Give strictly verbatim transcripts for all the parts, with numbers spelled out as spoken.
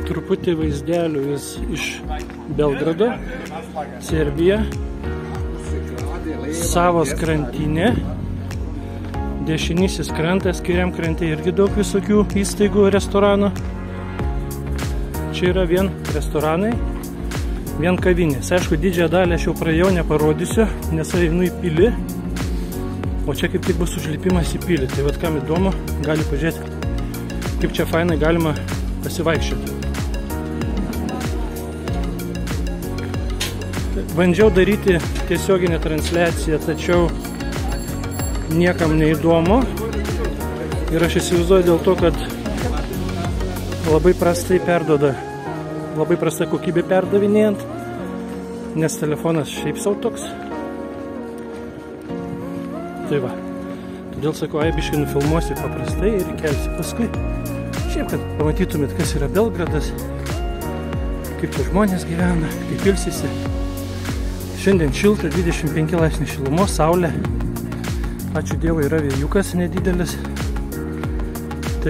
truputį vaizdelių jis iš Belgrado, Serbija, Savos krantinė, dešinysis krantas, kairiam krante irgi daug visokių įstaigų, restoranų. Čia yra vien restoranai, vien kavinės. Aišku, didžiąją dalį aš jau praėjau, neparodysiu, nes einu į pilį, o čia kaip tik bus užlipimas į pilį. Tai vat kam įdomu, gali pažiūrėti, kaip čia fainai galima pasivaikščioti. Bandžiau daryti tiesioginę transliaciją, tačiau niekam neįdomu. Ir aš įsivaizduoju dėl to, kad labai prastai perduoda, labai prasta kokybė perdavinėjant, nes telefonas šiaip sau toks. Tai va. Todėl sakau, ai biškai nufilmuosiu paprastai ir įkelsiu paskui. Šiaip, kad pamatytumėt, kas yra Belgradas, kaip čia žmonės gyvena, kaip ilsisi. Šiandien šilta, dvidešimt penki laipsniai šilumos, saulė. Ačiū Dievui, yra vėjukas nedidelis. Tai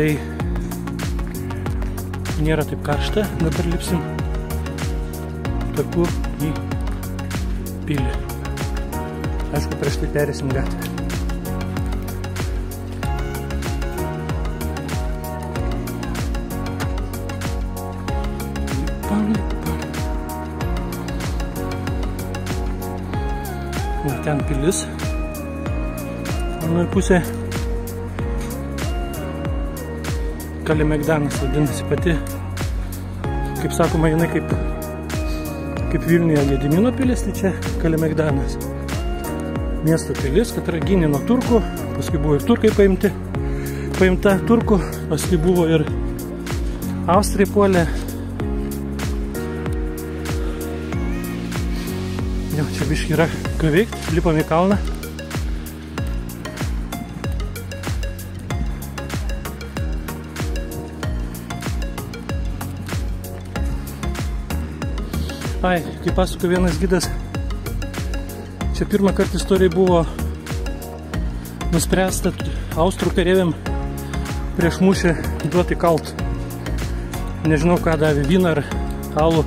nėra taip karšta. Dabar lipsim taku į pilį. Aišku, prieš tai perėsim gatvę. Va, ten pilis. Anoje pusė Kalemegdanas vadinasi pati. Kaip sakoma, jinai kaip, kaip Vilniuje Gedimino pilis, tai čia Kalemegdanas. Miesto pilis, kad yra gynė nuo turkų, paskui buvo ir turkai paimti, paimta turkų, paskui buvo ir Austrai puolė. Jau, čia biškai yra ką veikti, lipam į kalną. Ai, kaip pasako vienas gidas, čia pirmą kartą istorijai buvo nuspręsta austrų kareiviam prieš mūšį duoti kalt. Nežinau, ką davė, vyną ar alų.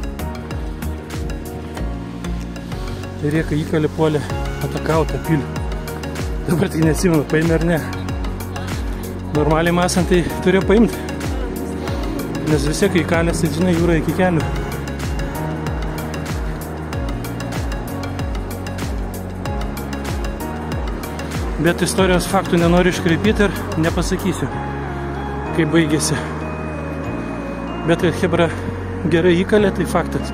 Ir jie, kai įkalė, puolė atakauti tą pilį. Dabar tai neatsimenu, paėmė ar ne. Normaliai mąstant, tai turėjo paimti. Nes vis tiek įkalės, tai žinai, jūra iki kelių. Bet istorijos faktų nenoriu iškreipyti ir nepasakysiu, kaip baigėsi. Bet kad hebra gerai įkalė, tai faktas.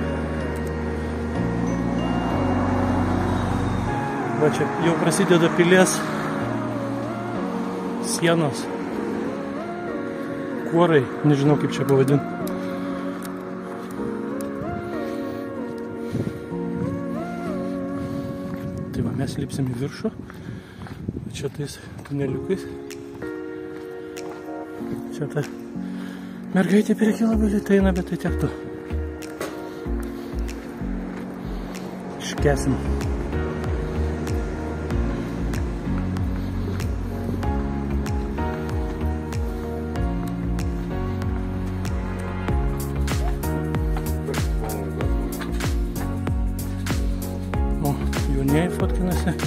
Va čia jau prasideda pilies sienos. Kuorai, nežinau kaip čia pavadinti. Tai va, mes lipsim į viršų. Čia tais tuneliukais. Čia ta mergaitė prie kilabelį eina, bet tai tiek tu. Iškesim. O, jaunieji fotkinasi.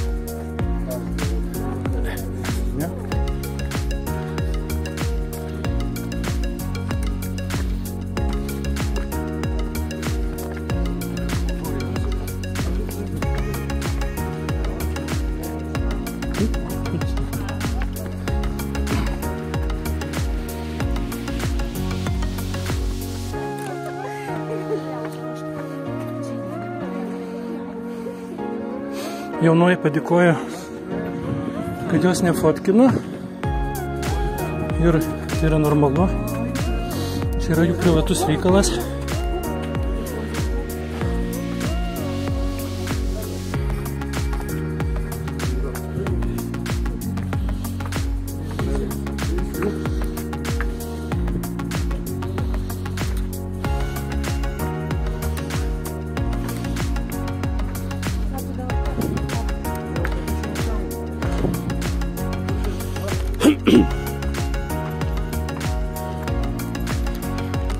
Jaunoji padėkojo, kad jos nefotkino ir tai yra normalu. Čia yra jų privatus reikalas.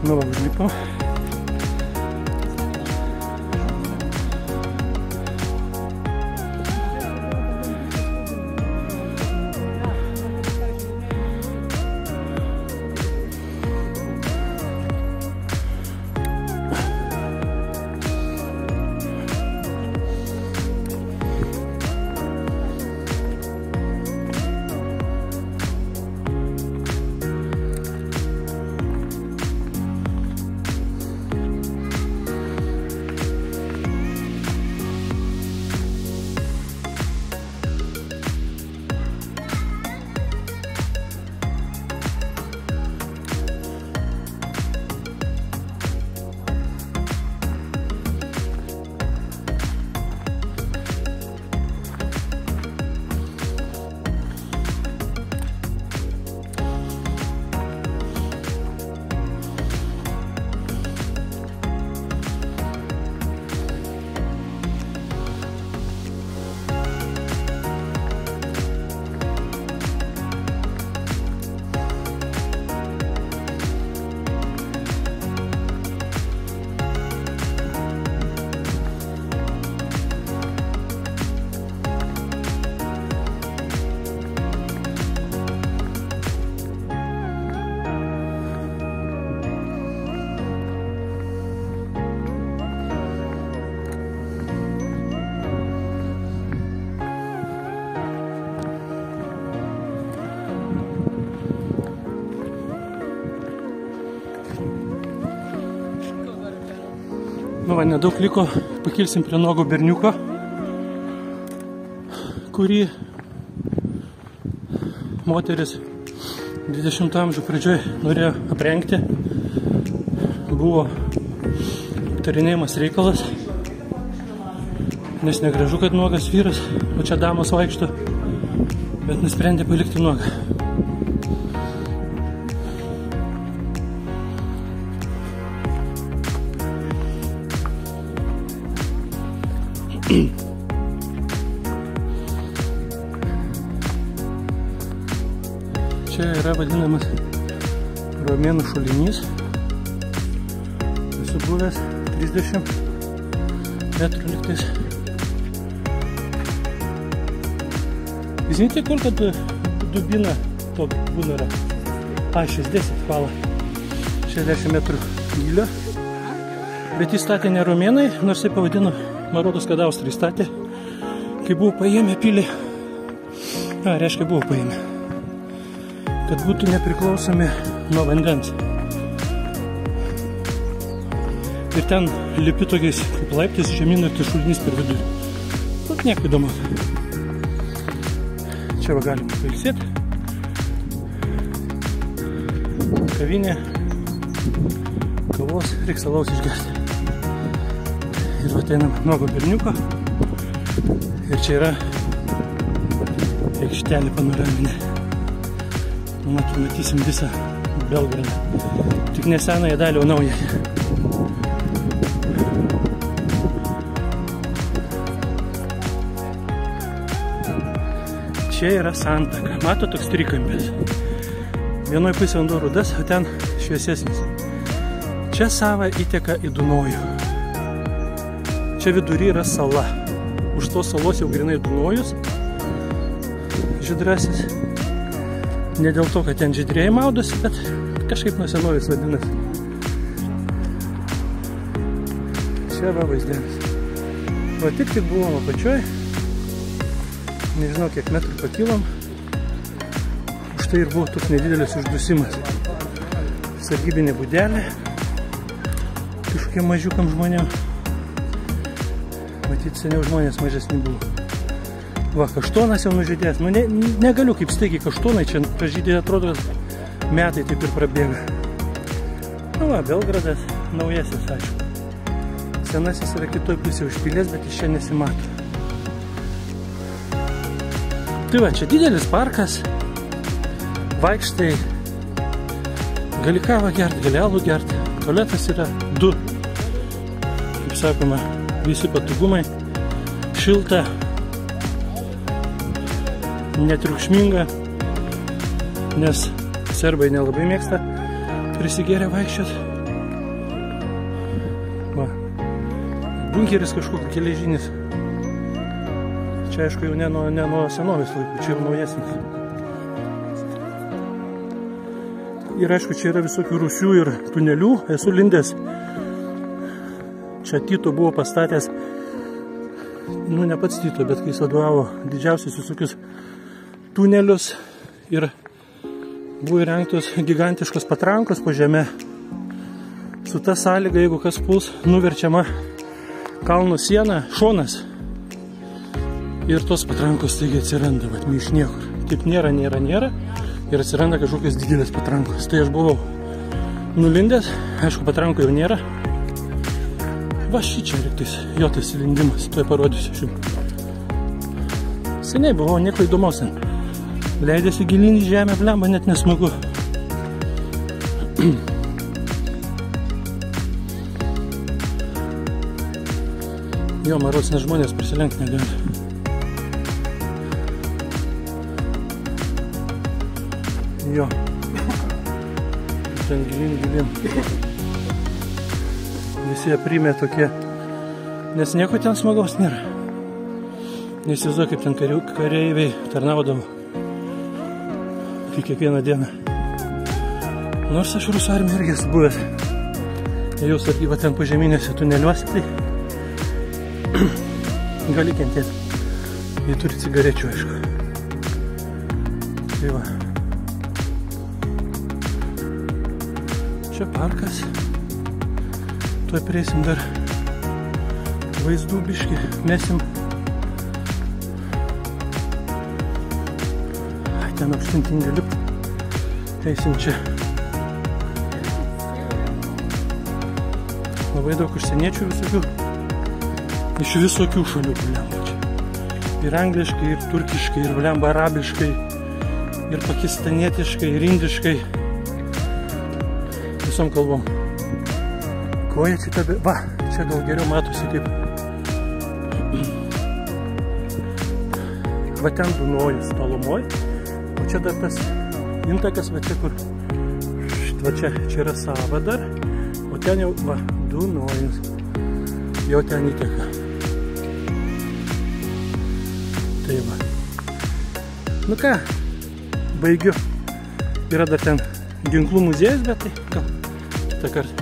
Nu, va, užlipam. Nu va, nedaug liko, pakilsim prie nuogo berniuko, kurį moteris dvidešimto amžiaus pradžioje norėjo aprengti. Buvo aptarinėjimas reikalas, nes negražu, kad nuogas vyras, o čia damos vaikšto, bet nusprendė palikti nuogą. Čia yra vadinamas romėnų šulinys. Esu buvęs trisdešimt metrų liktais. Извините, сколько дубина то бунера? А, šešiasdešimt pala. šešiasdešimt metrų gylio. Bet jį statė ne romėnai, nors jį pavadino, man rodos, kad Austrai statė, kai buvo paėmę pilį. A, reiškia, buvo paėmę. Kad būtų nepriklausomi nuo vandens. Ir ten lipi tokiais kaip laiptais žemyn ir tai šulinys per vidurį. Vat nieko įdomu. Čia va galima pailsėti. Kavinė. Kavos, reiks alaus išgerti. Ir va einam nuogo berniuko. Ir čia yra aikštelė panoraminė. Matom, matysim visą Belgradą. Tik ne senąją dalį, o naują. Čia yra santaka. Mato toks trikampis. Vienoj pusė vanduo rudas, o ten šviesesnis. Čia Sava įteka į Dunojų. Čia vidury yra sala. Už tos salos jau grinai Dunojus. Žydrasis. Ne dėl to, kad ten žydrėjai maudosi, bet kažkaip nuo senovės vadinasi. Čia va vaizdelis. Va tik tik buvom apačioj. Nežinau, kiek metrų pakilom. Už tai ir buvo toks nedidelis uždusimas. Sargybinė būdelė. Kažkokiem mažiukam žmonėm. Matyt, seniau žmonės mažesni buvo. Va, kaštonas jau nužydės. Nu, ne, negaliu kaip staigiai kaštonai čia pražydė, atrodo, kad metai taip ir prabėga. Nu va, Belgradas naujasis, aišku. Senasis yra kitoj pusė užpilės, bet iš čia nesimato. Tai va, čia didelis parkas. Vaikštai. Gali kavą gert, gali alų gert. Tualetas yra du. Kaip sakoma, visi patogumai. Šilta. Netriukšminga, nes serbai nelabai mėgsta prisigėrę vaikščiot. bunkeris kažkoks geležinis. Čia aišku jau ne nuo, ne nuo senovės laikų, čia jau naujesnis. Ir aišku, čia yra visokių rūsių ir tunelių. Esu lindęs. Čia Tito buvo pastatęs, nu ne pats Tito, bet kai jis vadovavo didžiausius visokius tunelius ir buvo įrengtos gigantiškos patrankos po žeme. Su ta sąlyga, jeigu kas puls, nuverčiama kalno siena, šonas. Ir tos patrankos taigi atsiranda, vat, iš niekur. Taip nėra, nėra, nėra. Ir atsiranda kažkokios didelės patrankos. Tai aš buvau nulindęs, aišku, patrankų jau nėra. Va šičia reiktais, jo tas įlindimas, tuoj parodysiu aš jums. Seniai buvau, nieko įdomaus. Leidėsi gilin į žemę, blemba, net nesmagu. Jo, maros, nes žmonės prisilenkt negali. Jo. Ten gilin, gilin. Visi aprimė tokie, nes nieko ten smagaus nėra. Nesįsivaizduoju, kaip ten karių, kareiviai tarnaudavo kiekvieną dieną. Nors aš rusų armijoj irgi esu buvęs. Jau sargyba ten požeminėse tuneliuose, tai gali kentėti. Jie turi cigarečių, aišku. Tai va. Čia parkas. Tuoj prieisim dar vaizdų biškį, mesim. Ai, ten aukštintingai lipt. Eisim čia. Labai daug užsieniečių visokių. Iš visokių šalių, blemba čia. Ir angliškai, ir turkiškai, ir blemba arabiškai, ir pakistanietiškai, ir indiškai. Visom kalbom. Ko jie čia tada... Va, čia gal geriau matosi kaip... Va ten Dunojus tolumoj. O čia dar tas intakas, va čia kur... Va čia, čia yra Sava dar. O ten jau, va, Dunojus. Jau ten įteka. Tai va. Nu ką, baigiu. Yra dar ten ginklų muziejus, bet tai gal kitą kartą.